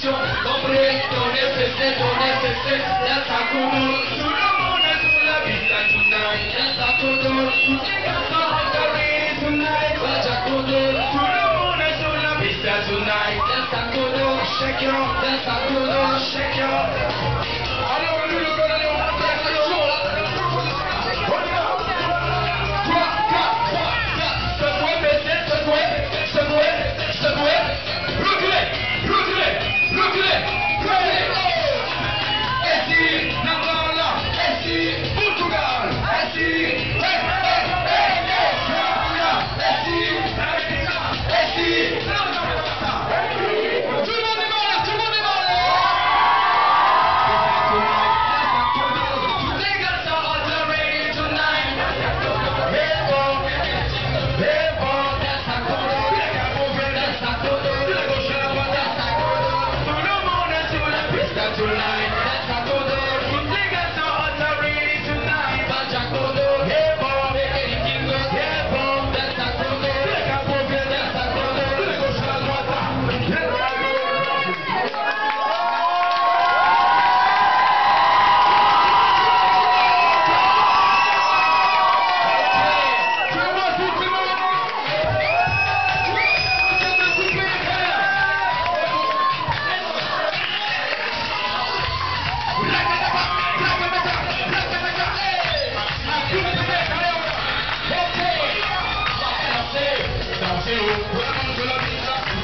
conditions, compris, ton nécessaire, laisse ta couleur, tout le monde est sur la pista tonight, laisse ta couleur, tous les garçons enterrés tonight, Baja couleur, tout le monde est sur la pista tonight, laisse ta couleur, shake your, laisse ta couleur, shake your. Allez, on lui le donne, allez, on monte la chaud là. On y va. 3, 4, 3, 4, secouez, baissez, secouez, secouez, secouez. Reculez, reculez, reculez, reculez. Ici, Navarra, ici, Portugal, ici, dansez, dansez,